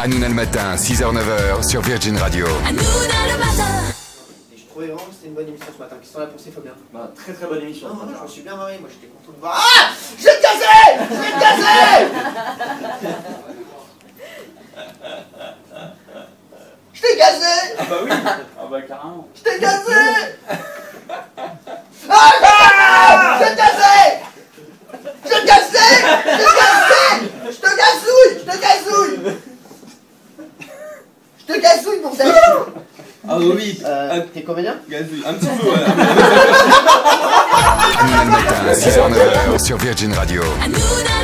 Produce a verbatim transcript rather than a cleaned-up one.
Hanouna le matin, six heures neuf heures sur Virgin Radio. Hanouna le matin. Je trouvais vraiment que c'était une bonne émission ce matin. Qu'est-ce que t'en as pensé, Fabien? Bah, très très bonne émission. Non, non, je me suis bien marré, moi j'étais content de voir. Ah, je vais te casser. Je vais te casser. Je t'ai gazé. Ah bah oui. Ah bah carrément. Je t'ai gazé. Ah, je vais te casser. Je vais te casser. Je vais te casser. Je te gazouille. Je te gazouille. Je te gazouille, mon tête. Ah bah oui. Euh, t'es comédien? Gazouille. Un petit peu, ouais. Hanouna le matin, six heures neuf heures sur Virgin Radio. Hanouna